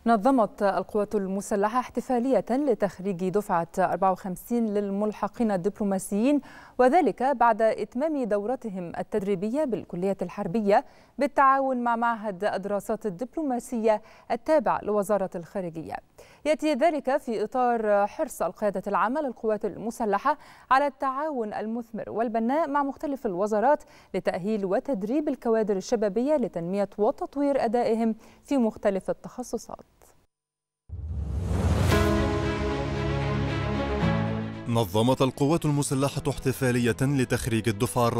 نظمت القوات المسلحة احتفالية لتخريج دفعة 54 للملحقين الدبلوماسيين، وذلك بعد إتمام دورتهم التدريبية بالكلية الحربية بالتعاون مع معهد الدراسات الدبلوماسية التابع لوزارة الخارجية. يأتي ذلك في إطار حرص القيادة العامة للقوات المسلحة على التعاون المثمر والبناء مع مختلف الوزارات لتأهيل وتدريب الكوادر الشبابية لتنمية وتطوير أدائهم في مختلف التخصصات. نظمت القوات المسلحة احتفالية لتخريج الدفعة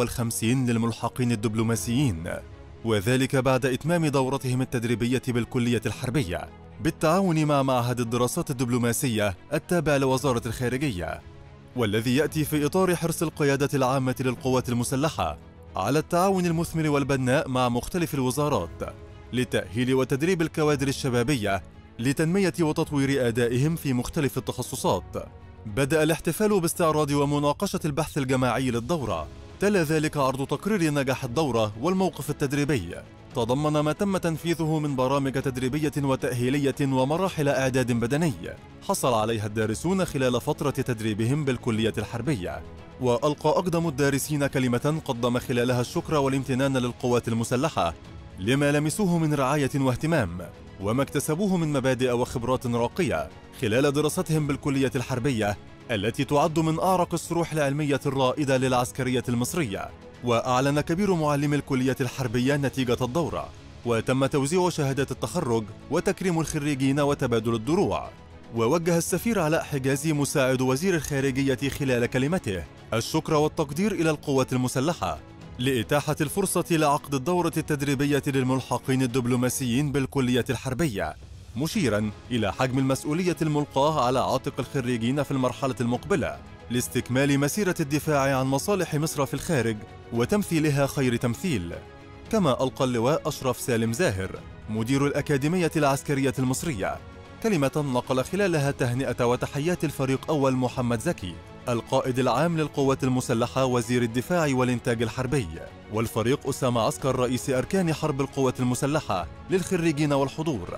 54 للملحقين الدبلوماسيين، وذلك بعد إتمام دورتهم التدريبية بالكلية الحربية بالتعاون مع معهد الدراسات الدبلوماسية التابع لوزارة الخارجية، والذي يأتي في إطار حرص القيادة العامة للقوات المسلحة على التعاون المثمر والبناء مع مختلف الوزارات لتأهيل وتدريب الكوادر الشبابية لتنمية وتطوير أدائهم في مختلف التخصصات. بدأ الاحتفال باستعراض ومناقشة البحث الجماعي للدورة، تلا ذلك عرض تقرير نجاح الدورة والموقف التدريبي، تضمن ما تم تنفيذه من برامج تدريبية وتأهيلية ومراحل إعداد بدني حصل عليها الدارسون خلال فترة تدريبهم بالكلية الحربية. وألقى أقدم الدارسين كلمة قدم خلالها الشكر والامتنان للقوات المسلحة لما لمسوه من رعاية واهتمام وما اكتسبوه من مبادئ وخبرات راقية خلال دراستهم بالكلية الحربية التي تعد من أعرق الصروح العلمية الرائدة للعسكرية المصرية. وأعلن كبير معلم الكلية الحربية نتيجة الدورة، وتم توزيع شهادات التخرج وتكريم الخريجين وتبادل الدروع. ووجه السفير علاء حجازي مساعد وزير الخارجية خلال كلمته الشكر والتقدير إلى القوات المسلحة لإتاحة الفرصة لعقد الدورة التدريبية للملحقين الدبلوماسيين بالكلية الحربية، مشيرا إلى حجم المسؤولية الملقاة على عاتق الخريجين في المرحلة المقبلة لاستكمال مسيرة الدفاع عن مصالح مصر في الخارج وتمثيلها خير تمثيل. كما ألقى اللواء أشرف سالم زاهر مدير الأكاديمية العسكرية المصرية كلمة نقل خلالها تهنئة وتحيات الفريق أول محمد زكي القائد العام للقوات المسلحة وزير الدفاع والإنتاج الحربي، والفريق أسامة عسكر رئيس أركان حرب القوات المسلحة للخريجين والحضور،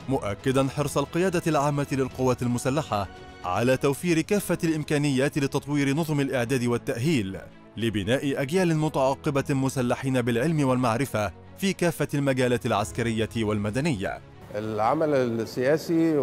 مؤكدا حرص القيادة العامة للقوات المسلحة على توفير كافة الإمكانيات لتطوير نظم الإعداد والتأهيل لبناء أجيال متعاقبة مسلحين بالعلم والمعرفة في كافة المجالات العسكرية والمدنية. العمل السياسي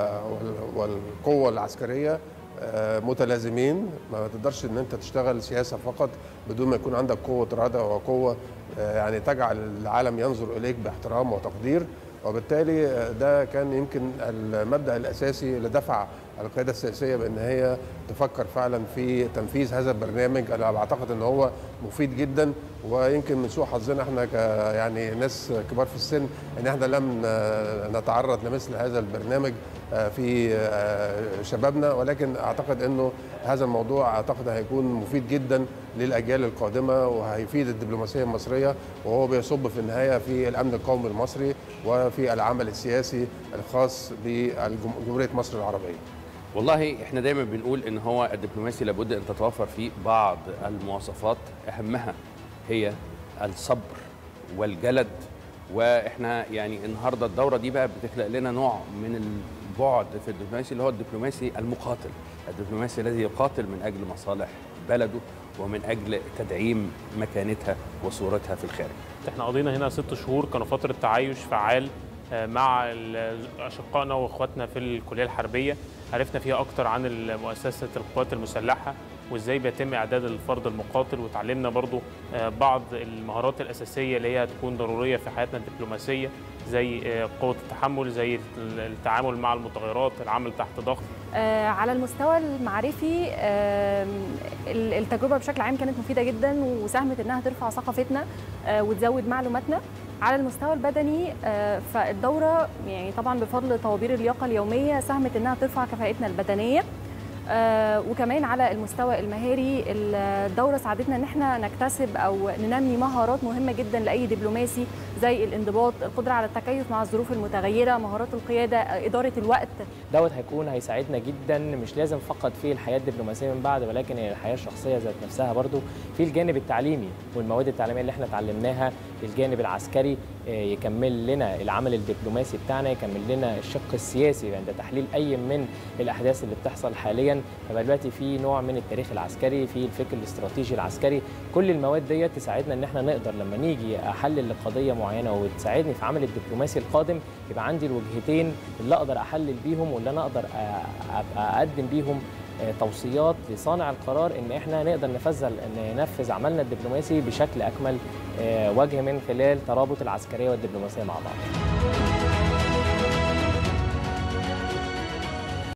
والقوة العسكرية متلازمين، ما تقدرش ان انت تشتغل سياسة فقط بدون ما يكون عندك قوة إرادة وقوة يعني تجعل العالم ينظر إليك باحترام وتقدير. وبالتالي ده كان يمكن المبدأ الأساسي اللي دفع القيادة السياسية بأن هي تفكر فعلا في تنفيذ هذا البرنامج. أنا بعتقد أن هو مفيد جدا، ويمكن من سوء حظنا احنا يعني ناس كبار في السن ان احنا لم نتعرض لمثل هذا البرنامج في شبابنا، ولكن اعتقد انه هذا الموضوع اعتقد هيكون مفيد جدا للاجيال القادمه وهيفيد الدبلوماسيه المصريه، وهو بيصب في النهايه في الامن القومي المصري وفي العمل السياسي الخاص بجمهوريه مصر العربيه. والله احنا دايما بنقول ان هو الدبلوماسي لابد ان تتوفر فيه بعض المواصفات، اهمها هي الصبر والجلد. واحنا يعني النهارده الدوره دي بقى بتخلق لنا نوع من البعد في الدبلوماسي اللي هو الدبلوماسي المقاتل، الدبلوماسي الذي يقاتل من اجل مصالح بلده ومن اجل تدعيم مكانتها وصورتها في الخارج. احنا قضينا هنا 6 شهور كانوا فتره تعايش فعال مع اشقائنا واخواتنا في الكليه الحربيه، عرفنا فيها اكتر عن مؤسسه القوات المسلحه وازاي بيتم اعداد الفرد المقاتل، وتعلمنا برضو بعض المهارات الاساسيه اللي هي هتكون ضروريه في حياتنا الدبلوماسيه، زي قوه التحمل، زي التعامل مع المتغيرات، العمل تحت ضغط. على المستوى المعرفي التجربه بشكل عام كانت مفيده جدا وساهمت انها ترفع ثقافتنا وتزود معلوماتنا. على المستوى البدني فالدوره يعني طبعا بفضل طوابير اللياقه اليوميه ساهمت انها ترفع كفاءتنا البدنيه. وكمان على المستوى المهاري الدورة ساعدتنا ان احنا نكتسب او ننمي مهارات مهمة جدا لأي دبلوماسي، زي الانضباط، القدرة على التكيف مع الظروف المتغيرة، مهارات القيادة، إدارة الوقت. دوت هيساعدنا جدا، مش لازم فقط في الحياة الدبلوماسية من بعد، ولكن الحياة الشخصية ذات نفسها برضو، في الجانب التعليمي والمواد التعليمية اللي احنا اتعلمناها، الجانب العسكري يكمل لنا العمل الدبلوماسي بتاعنا، يكمل لنا الشق السياسي عند تحليل أي من الأحداث اللي بتحصل حاليا. فبقى دلوقتي في نوع من التاريخ العسكري، في الفكر الاستراتيجي العسكري، كل المواد ديت تساعدنا ان احنا نقدر لما نيجي احلل لقضيه معينه وتساعدني في عمل الدبلوماسي القادم، يبقى عندي الوجهتين اللي اقدر احلل بيهم واللي انا اقدر ابقى اقدم بيهم توصيات لصانع القرار ان احنا نقدر ننفذ عملنا الدبلوماسي بشكل اكمل وجه من خلال ترابط العسكريه والدبلوماسيه مع بعض.